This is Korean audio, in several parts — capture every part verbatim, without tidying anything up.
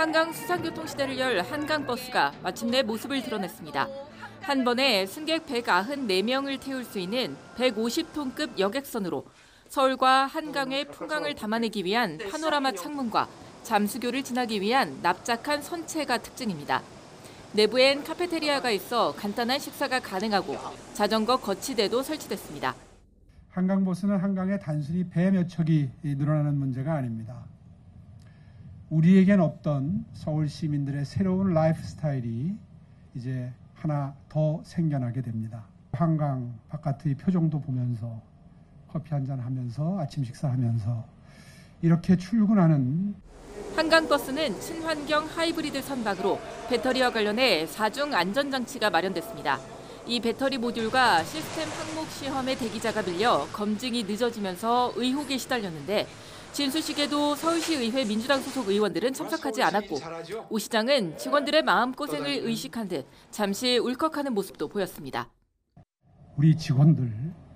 한강 수상교통 시대를 열 한강버스가 마침내 모습을 드러냈습니다. 한 번에 승객 백구십사 명을 태울 수 있는 백오십 톤급 여객선으로 서울과 한강의 풍광을 담아내기 위한 파노라마 창문과 잠수교를 지나기 위한 납작한 선체가 특징입니다. 내부엔 카페테리아가 있어 간단한 식사가 가능하고 자전거 거치대도 설치됐습니다. 한강버스는 한강에 단순히 배 몇 척이 늘어나는 문제가 아닙니다. 우리에겐 없던 서울 시민들의 새로운 라이프 스타일이 이제 하나 더 생겨나게 됩니다. 한강 바깥의 표정도 보면서 커피 한잔 하면서 아침 식사하면서 이렇게 출근하는 한강버스는 친환경 하이브리드 선박으로 배터리와 관련해 사중 안전장치가 마련됐습니다. 이 배터리 모듈과 시스템 항목 시험의 대기자가 밀려 검증이 늦어지면서 의혹에 시달렸는데 진수식에도 서울시의회 민주당 소속 의원들은 참석하지 않았고 오 시장은 직원들의 마음고생을 의식한 듯 잠시 울컥하는 모습도 보였습니다. 우리 직원들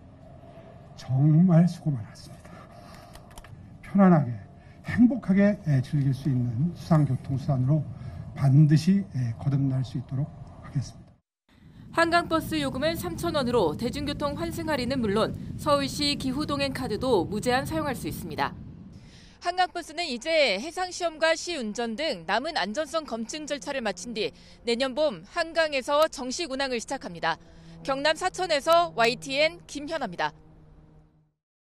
정말 수고 많았습니다. 편안하게 행복하게 즐길 수 있는 수상교통수단으로 반드시 거듭날 수 있도록 하겠습니다. 한강버스 요금은 삼천 원으로 대중교통 환승 할인은 물론 서울시 기후동행 카드도 무제한 사용할 수 있습니다. 한강버스는 이제 해상시험과 시운전 등 남은 안전성 검증 절차를 마친 뒤 내년 봄 한강에서 정식 운항을 시작합니다. 경남 사천에서 와이티엔 김현아입니다.